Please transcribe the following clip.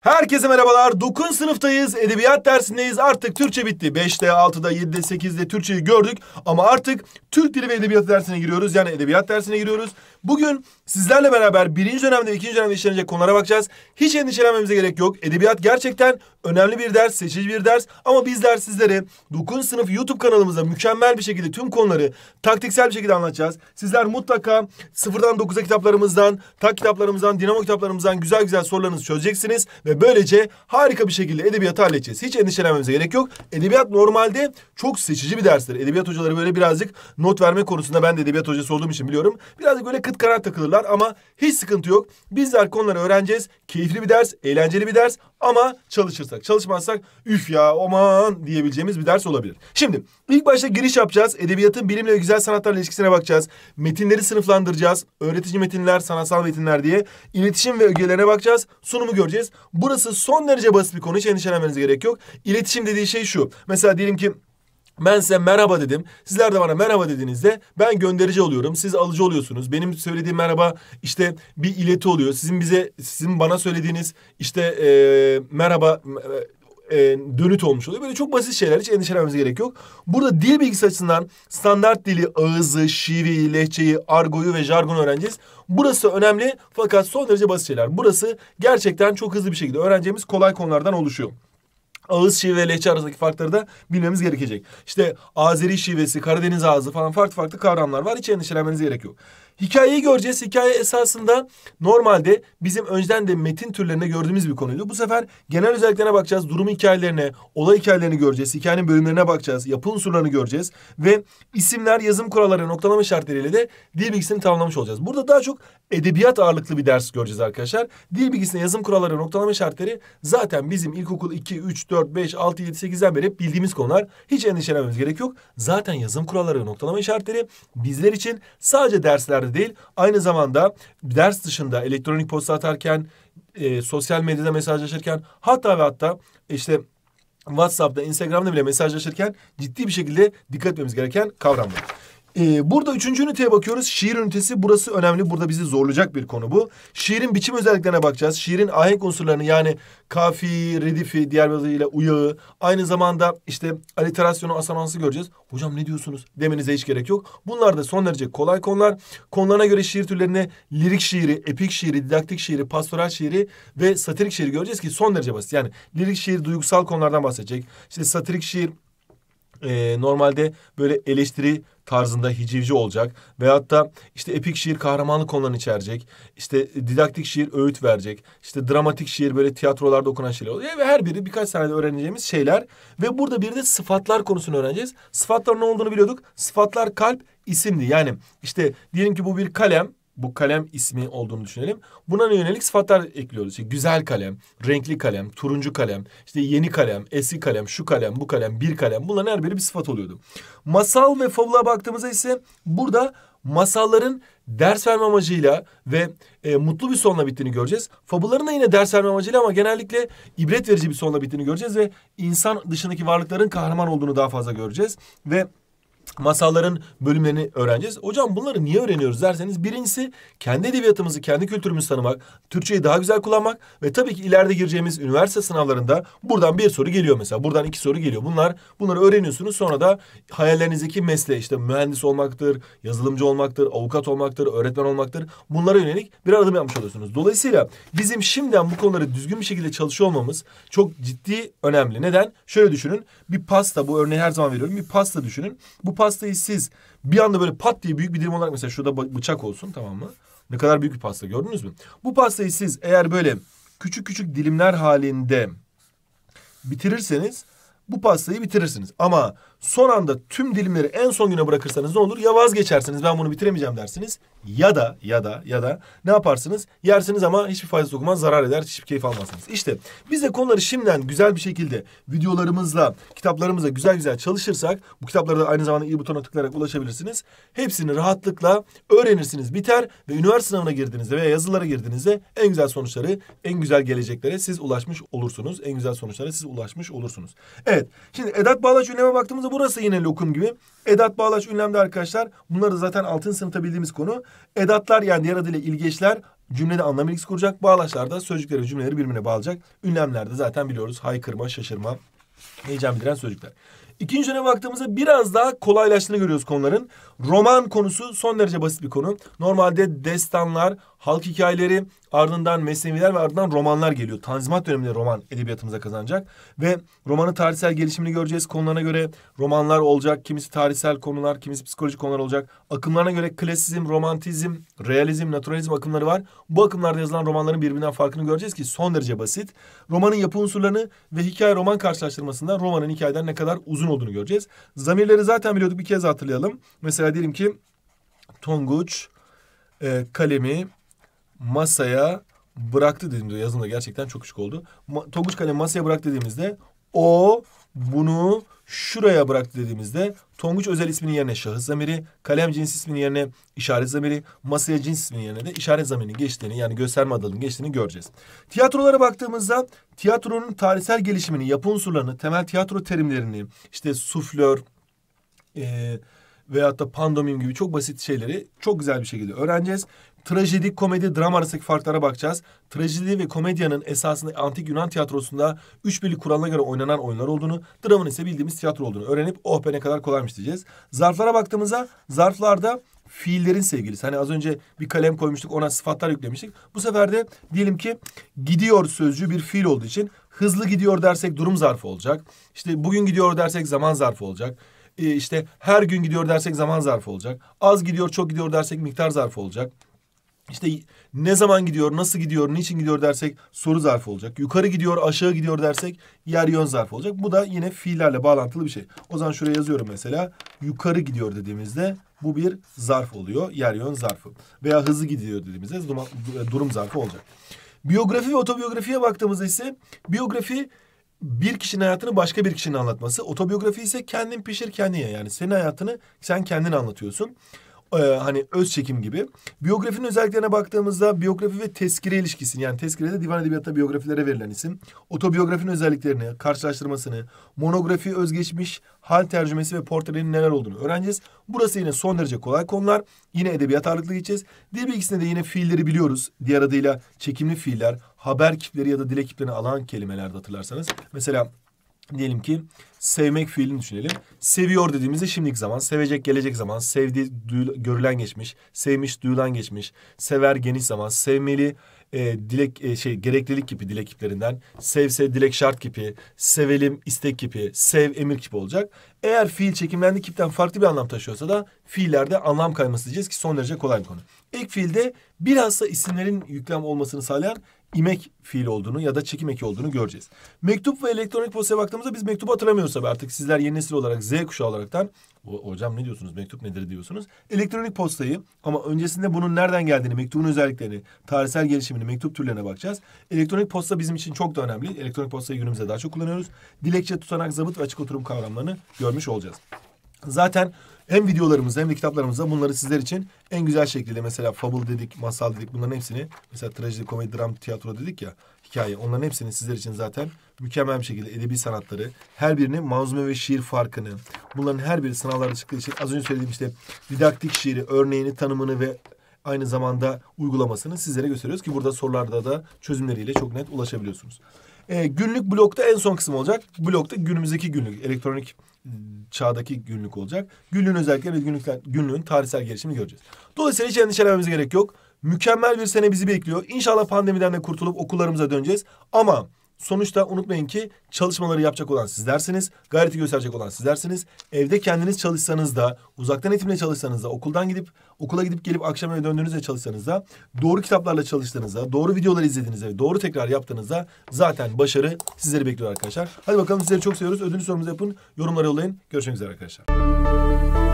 Herkese merhabalar. 9. sınıftayız. Edebiyat dersindeyiz. Artık Türkçe bitti. 5'te, 6'da, 7'de, 8'de Türkçeyi gördük. Ama artık Türk Dili ve Edebiyatı dersine giriyoruz. Yani edebiyat dersine giriyoruz. Bugün sizlerle beraber 1. dönemde ve 2. dönemde işlenecek konulara bakacağız. Hiç endişelenmemize gerek yok. Edebiyat gerçekten önemli bir ders, seçici bir ders. Ama bizler sizlere 9. sınıf YouTube kanalımızda mükemmel bir şekilde tüm konuları taktiksel bir şekilde anlatacağız. Sizler mutlaka 0'dan 9'a kitaplarımızdan, tak kitaplarımızdan, dinamo kitaplarımızdan güzel güzel sorularınızı çözeceksiniz. Ve böylece harika bir şekilde edebiyatı halledeceğiz. Hiç endişelenmemize gerek yok. Edebiyat normalde çok seçici bir derstir. Edebiyat hocaları böyle birazcık not verme konusunda, ben de edebiyat hocası olduğum için biliyorum, birazcık böyle kıt kanaat takılırlar ama hiç sıkıntı yok. Bizler konuları öğreneceğiz. Keyifli bir ders, eğlenceli bir ders ama çalışırsak, çalışmazsak üf ya aman diyebileceğimiz bir ders olabilir. Şimdi ilk başta giriş yapacağız. Edebiyatın bilimle ve güzel sanatlarla ilişkisine bakacağız. Metinleri sınıflandıracağız. Öğretici metinler, sanatsal metinler diye. İletişim ve ögelerine bakacağız. Sunumu göreceğiz. Burası son derece basit bir konu. Hiç endişelenmenize gerek yok. İletişim dediği şey şu. Mesela diyelim ki ben size merhaba dedim. Sizler de bana merhaba dediğinizde ben gönderici oluyorum. Siz alıcı oluyorsunuz. Benim söylediğim merhaba işte bir ileti oluyor. Sizin bana söylediğiniz işte merhaba dönüt olmuş oluyor. Böyle çok basit şeyler, hiç endişelenmemize gerek yok. Burada dil bilgisi açısından standart dili, ağızı, şiveyi, lehçeyi, argoyu ve jargonu öğreneceğiz. Burası önemli fakat son derece basit şeyler. Burası gerçekten çok hızlı bir şekilde öğreneceğimiz kolay konulardan oluşuyor. Ağız şive ve lehçe arasındaki farkları da bilmemiz gerekecek. İşte Azeri şivesi, Karadeniz ağzı falan farklı kavramlar var. Hiç endişelenmenize gerek yok. Hikayeyi göreceğiz. Hikaye esasında normalde bizim önceden de metin türlerinde gördüğümüz bir konuydu. Bu sefer genel özelliklerine bakacağız. Durum hikayelerine, olay hikayelerini göreceğiz. Hikayenin bölümlerine bakacağız. Yapı unsurlarını göreceğiz. Ve isimler, yazım kuralları, noktalama işaretleriyle de dil bilgisini tamamlamış olacağız. Burada daha çok edebiyat ağırlıklı bir ders göreceğiz arkadaşlar. Dil bilgisine yazım kuralları, noktalama işaretleri zaten bizim ilkokul 2, 3, 4, 5, 6, 7, 8'den beri hep bildiğimiz konular. Hiç endişelenmemiz gerek yok. Zaten yazım kuralları ve noktalama işaretleri bizler için sadece derslerde değil, aynı zamanda ders dışında elektronik posta atarken, sosyal medyada mesajlaşırken, hatta işte WhatsApp'ta, Instagram'da bile mesajlaşırken ciddi bir şekilde dikkat etmemiz gereken kavramlar. Burada 3. üniteye bakıyoruz. Şiir ünitesi, burası önemli. Burada bizi zorlayacak bir konu bu. Şiirin biçim özelliklerine bakacağız. Şiirin ahenk unsurlarını, yani kafi, redifi, diğer bir adıyla uyağı, aynı zamanda işte aliterasyonu, asonansı göreceğiz. Hocam ne diyorsunuz demenize hiç gerek yok. Bunlar da son derece kolay konular. Konularına göre şiir türlerine lirik şiiri, epik şiiri, didaktik şiiri, pastoral şiiri ve satirik şiiri göreceğiz ki son derece basit. Yani lirik şiir duygusal konulardan bahsedecek. İşte satirik şiir normalde böyle eleştiri tarzında hicivci olacak. Veyahut da işte epik şiir kahramanlık konularını içerecek. İşte didaktik şiir öğüt verecek. İşte dramatik şiir böyle tiyatrolarda okunan şeyler oluyor. Ve her biri birkaç saniyede öğreneceğimiz şeyler. Ve burada bir de sıfatlar konusunu öğreneceğiz. Sıfatların ne olduğunu biliyorduk. Sıfatlar kalp, isimdi. Yani işte diyelim ki bu bir kalem. Bu kalem ismi olduğunu düşünelim. Buna yönelik sıfatlar ekliyoruz. İşte güzel kalem, renkli kalem, turuncu kalem, işte yeni kalem, eski kalem, şu kalem, bu kalem, bir kalem. Bunların her biri bir sıfat oluyordu. Masal ve fabula baktığımızda ise burada masalların ders verme amacıyla ve mutlu bir sonla bittiğini göreceğiz. Fabulların da yine ders verme amacıyla ama genellikle ibret verici bir sonla bittiğini göreceğiz ve insan dışındaki varlıkların kahraman olduğunu daha fazla göreceğiz. Ve masalların bölümlerini öğreneceğiz. Hocam bunları niye öğreniyoruz derseniz, birincisi kendi edebiyatımızı, kendi kültürümüzü tanımak, Türkçeyi daha güzel kullanmak ve tabii ki ileride gireceğimiz üniversite sınavlarında buradan bir soru geliyor mesela. Buradan 2 soru geliyor. Bunları öğreniyorsunuz. Sonra da hayallerinizdeki mesleği, işte mühendis olmaktır, yazılımcı olmaktır, avukat olmaktır, öğretmen olmaktır. Bunlara yönelik bir adım yapmış oluyorsunuz. Dolayısıyla bizim şimdiden bu konuları düzgün bir şekilde çalışıyor olmamız çok ciddi önemli. Neden? Şöyle düşünün. Bir pasta, bu örneği her zaman veriyorum. Bir pasta düşünün. Bu pastayı siz bir anda böyle pat diye büyük bir dilim olarak, mesela şurada bıçak olsun, tamam mı? Ne kadar büyük bir pasta, gördünüz mü? Bu pastayı siz eğer böyle küçük küçük dilimler halinde bitirirseniz bu pastayı bitirirsiniz. Ama son anda tüm dilimleri en son güne bırakırsanız ne olur? Ya vazgeçersiniz, ben bunu bitiremeyeceğim dersiniz. Ya da ne yaparsınız? Yersiniz ama hiçbir faydası olmaz, zarar eder, hiçbir keyif almazsınız. İşte biz de konuları şimdiden güzel bir şekilde videolarımızla, kitaplarımızla güzel çalışırsak, bu kitaplara da aynı zamanda i butona tıklayarak ulaşabilirsiniz. Hepsini rahatlıkla öğrenirsiniz, biter ve üniversite sınavına girdiğinizde veya yazılara girdiğinizde en güzel sonuçları, en güzel geleceklere siz ulaşmış olursunuz. En güzel sonuçlara siz ulaşmış olursunuz. Evet, şimdi edat bağlaç ünleme baktığımızda burası yine lokum gibi. Edat bağlaç ünlemde arkadaşlar, bunları da zaten 6. sınıfta bildiğimiz konu. Edatlar, yani diğer adıyla ilgeçler, Cümlede anlam ilgisi kuracak. Bağlaçlarda sözcükleri ve cümleleri birbirine bağlayacak. Ünlemlerde zaten biliyoruz. Haykırma, şaşırma, heyecan bildiren sözcükler. İkinci yöne baktığımızda biraz daha kolaylaştığını görüyoruz konuların. Roman konusu son derece basit bir konu. Normalde destanlar, halk hikayeleri, ardından mesneviler ve ardından romanlar geliyor. Tanzimat döneminde roman edebiyatımıza kazanacak. Ve romanın tarihsel gelişimini göreceğiz. Konularına göre romanlar olacak. Kimisi tarihsel konular, kimisi psikolojik konular olacak. Akımlarına göre klasizm, romantizm, realizm, naturalizm akımları var. Bu akımlarda yazılan romanların birbirinden farkını göreceğiz ki son derece basit. Romanın yapı unsurlarını ve hikaye roman karşılaştırmasında romanın hikayeden ne kadar uzun olduğunu göreceğiz. Zamirleri zaten biliyorduk, bir kez hatırlayalım. Mesela diyelim ki Tonguç kalemi masaya bıraktı dediğimizde, yazımda gerçekten çok küçük oldu. Tonguç kalemi masaya bıraktı dediğimizde o bunu şuraya bıraktı dediğimizde Tonguç özel isminin yerine şahıs zamiri, kalem cins isminin yerine işaret zamiri, masaya cins isminin yerine de işaret zamirinin geçtiğini, yani gösterme adının geçtiğini göreceğiz. Tiyatrolara baktığımızda tiyatronun tarihsel gelişimini, yapı unsurlarını, temel tiyatro terimlerini, işte suflör veyahut da pandomim gibi çok basit şeyleri çok güzel bir şekilde öğreneceğiz. Trajedi, komedi, drama arasındaki farklara bakacağız. Trajedi ve komedyanın esasında antik Yunan tiyatrosunda üç birlik kuralına göre oynanan oyunlar olduğunu, dramın ise bildiğimiz tiyatro olduğunu öğrenip oh be ne kadar kolaymış diyeceğiz. Zarflara baktığımızda zarflarda fiillerin sevgilisi. Hani az önce bir kalem koymuştuk, ona sıfatlar yüklemiştik. Bu sefer de diyelim ki gidiyor sözcüğü bir fiil olduğu için hızlı gidiyor dersek durum zarfı olacak. İşte bugün gidiyor dersek zaman zarfı olacak. İşte her gün gidiyor dersek zaman zarfı olacak. Az gidiyor, çok gidiyor dersek miktar zarfı olacak. İşte ne zaman gidiyor, nasıl gidiyor, niçin gidiyor dersek soru zarfı olacak. Yukarı gidiyor, aşağı gidiyor dersek yer yön zarfı olacak. Bu da yine fiillerle bağlantılı bir şey. O zaman şuraya yazıyorum mesela. Yukarı gidiyor dediğimizde bu bir zarf oluyor. Yer yön zarfı. Veya hızlı gidiyor dediğimizde durum zarfı olacak. Biyografi ve otobiyografiye baktığımızda ise biyografi bir kişinin hayatını başka bir kişinin anlatması. Otobiyografi ise kendin pişir kendin ye. Yani senin hayatını sen kendin anlatıyorsun. Hani öz çekim gibi. Biyografinin özelliklerine baktığımızda biyografi ve tezkire ilişkisini, yani tezkirede divan edebiyatında biyografilere verilen isim, otobiyografinin özelliklerini, karşılaştırmasını, monografi, özgeçmiş, hal tercümesi ve portrenin neler olduğunu öğreneceğiz. Burası yine son derece kolay konular. Yine edebiyat ağırlıklı gideceğiz. Dil bilgisinde de yine fiilleri biliyoruz. Diğer adıyla çekimli fiiller, haber kipleri ya da dile kiplerini alan kelimelerde hatırlarsanız. Mesela diyelim ki sevmek fiilini düşünelim. Seviyor dediğimizde şimdilik zaman, sevecek gelecek zaman, sevdiği görülen geçmiş, sevmiş duyulan geçmiş, sever geniş zaman, sevmeli gereklilik kipi dilek kiplerinden, sevse dilek şart kipi, sevelim istek kipi, sev emir kipi olacak. Eğer fiil çekimlendiği kipten farklı bir anlam taşıyorsa da fiillerde anlam kayması diyeceğiz ki son derece kolay bir konu. Ek fiilde bilhassa isimlerin yüklem olmasını sağlayan imek fiil olduğunu ya da çekim eki olduğunu göreceğiz. Mektup ve elektronik postaya baktığımızda biz mektubu hatırlamıyoruz tabii artık. Sizler yeni nesil olarak Z kuşağı olaraktan hocam ne diyorsunuz, mektup nedir diyorsunuz. Elektronik postayı ama öncesinde bunun nereden geldiğini, mektubun özelliklerini, tarihsel gelişimini, mektup türlerine bakacağız. Elektronik posta bizim için çok da önemli. Elektronik postayı günümüzde daha çok kullanıyoruz. Dilekçe, tutanak, zabıt ve açık oturum kavramlarını görmüş olacağız. Zaten hem videolarımızda hem de kitaplarımızda bunları sizler için en güzel şekilde, mesela fabul dedik, masal dedik, bunların hepsini, mesela trajedi, komedi, dram, tiyatro dedik ya, hikaye, onların hepsini sizler için zaten mükemmel bir şekilde edebi sanatları, her birinin manzume ve şiir farkını, bunların her biri sınavlarda çıktığı için az önce söylediğim işte didaktik şiiri, örneğini, tanımını ve aynı zamanda uygulamasını sizlere gösteriyoruz ki burada sorularda da çözümleriyle çok net ulaşabiliyorsunuz. Günlük blokta en son kısım olacak. Blokta günümüzdeki günlük, elektronik çağdaki günlük olacak. Günlüğün özellikleri ve günlüğün tarihsel gelişimini göreceğiz. Dolayısıyla hiç endişelenmemize gerek yok. Mükemmel bir sene bizi bekliyor. İnşallah pandemiden de kurtulup okullarımıza döneceğiz. Ama sonuçta unutmayın ki çalışmaları yapacak olan sizlersiniz. Gayreti gösterecek olan sizlersiniz. Evde kendiniz çalışsanız da, uzaktan eğitimle çalışsanız da, okula gidip gelip akşam eve döndüğünüzde çalışsanız da, doğru kitaplarla çalıştığınızda, doğru videoları izlediğinizde ve doğru tekrar yaptığınızda zaten başarı sizleri bekliyor arkadaşlar. Hadi bakalım, sizleri çok seviyoruz. Ödül sorumuzu yapın, yorumlara yollayın. Görüşmek üzere arkadaşlar.